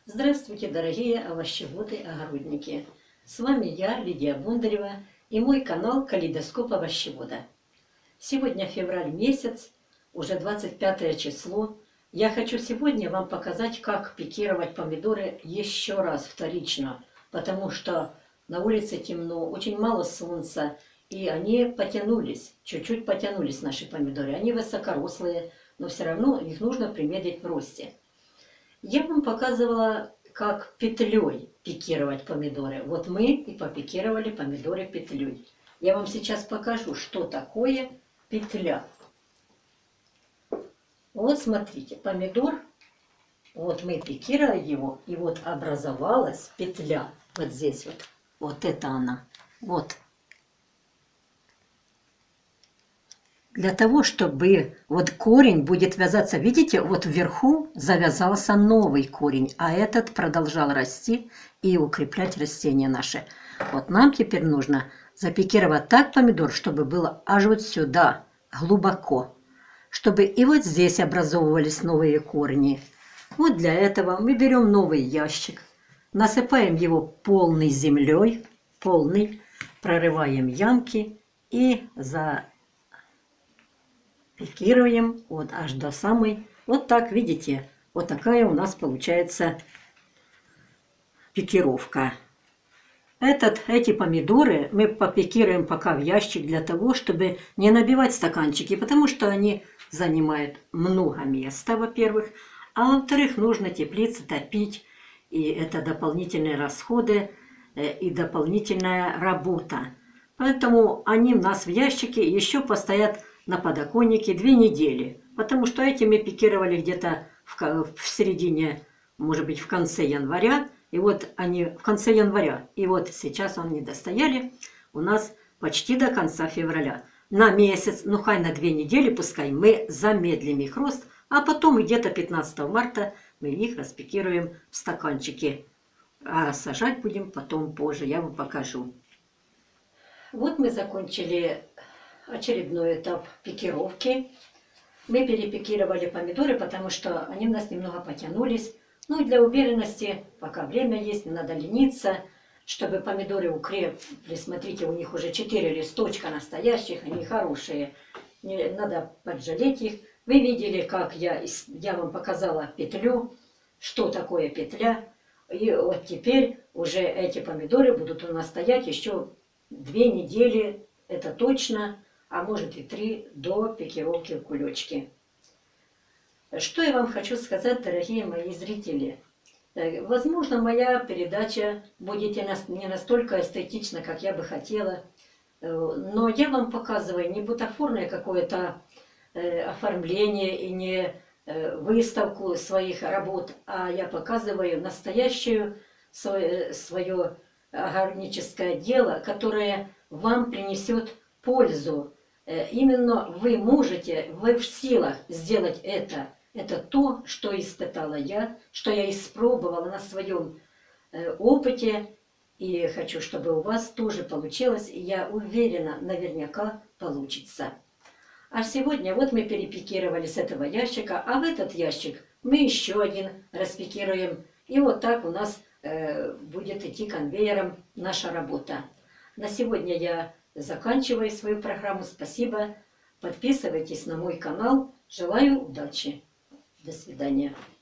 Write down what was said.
Здравствуйте, дорогие овощеводы-огородники! С вами я, Лидия Бондарева, и мой канал «Калейдоскоп овощевода». Сегодня февраль месяц, уже 25 число. Я хочу сегодня вам показать, как пикировать помидоры еще раз вторично, потому что на улице темно, очень мало солнца, и они потянулись, чуть-чуть потянулись наши помидоры. Они высокорослые, но все равно их нужно примерить в росте. Я вам показывала, как петлей пикировать помидоры. Вот мы и попикировали помидоры петлей. Я вам сейчас покажу, что такое петля. Вот смотрите, помидор, вот мы пикировали его, и вот образовалась петля. Вот здесь вот, вот это она, вот. Для того, чтобы вот корень будет вязаться, видите, вот вверху завязался новый корень, а этот продолжал расти и укреплять растения наши. Вот нам теперь нужно запикировать так помидор, чтобы было аж вот сюда, глубоко, чтобы и вот здесь образовывались новые корни. Вот для этого мы берем новый ящик, насыпаем его полной землей, полный, прорываем ямки и пикируем вот аж до самой. Вот так, видите, вот такая у нас получается пикировка. Эти помидоры мы попикируем пока в ящик для того, чтобы не набивать стаканчики, потому что они занимают много места, во-первых, а во-вторых, нужно теплицы топить, и это дополнительные расходы и дополнительная работа. Поэтому они у нас в ящике еще постоят на подоконнике 2 недели, потому что эти мы пикировали где-то в середине, может быть, в конце января, и вот они в конце января, и вот сейчас они достояли у нас почти до конца февраля. На месяц, ну хай на 2 недели, пускай мы замедлим их рост, а потом где-то 15 марта мы их распикируем в стаканчики. А сажать будем потом позже, я вам покажу. Вот мы закончили очередной этап пикировки. Мы перепикировали помидоры, потому что они у нас немного потянулись. Ну и для уверенности, пока время есть, не надо лениться, чтобы помидоры укрепли. Смотрите, у них уже 4 листочка настоящих, они хорошие. Не надо поджалеть их. Вы видели, как я вам показала петлю, что такое петля. И вот теперь уже эти помидоры будут у нас стоять еще 2 недели, это точно, а может и 3 до пикировки в кулечке. Что я вам хочу сказать, дорогие мои зрители. Возможно, моя передача будет не настолько эстетична, как я бы хотела, но я вам показываю не бутафорное какое-то оформление и не выставку своих работ, а я показываю настоящее свое огородническое дело, которое вам принесет пользу. Именно вы можете, вы в силах сделать это. Это то, что испытала я, что я испробовала на своем опыте. И хочу, чтобы у вас тоже получилось. И я уверена, наверняка получится. А сегодня вот мы перепикировали с этого ящика, а в этот ящик мы еще один распикируем. И вот так у нас будет идти конвейером наша работа. На сегодня я заканчиваю свою программу. Спасибо. Подписывайтесь на мой канал. Желаю удачи. До свидания.